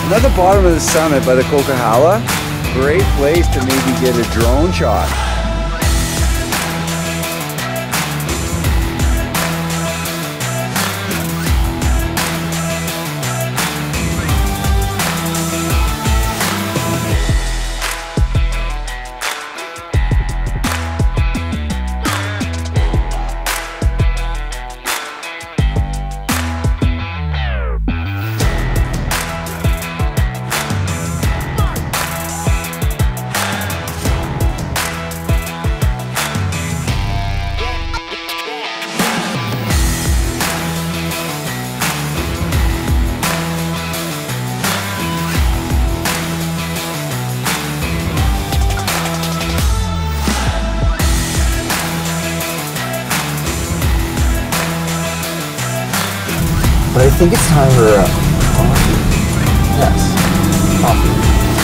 I'm at the bottom of the summit by the Coquihalla. Great place to maybe get a drone shot. But I think it's time for coffee. Yes, coffee.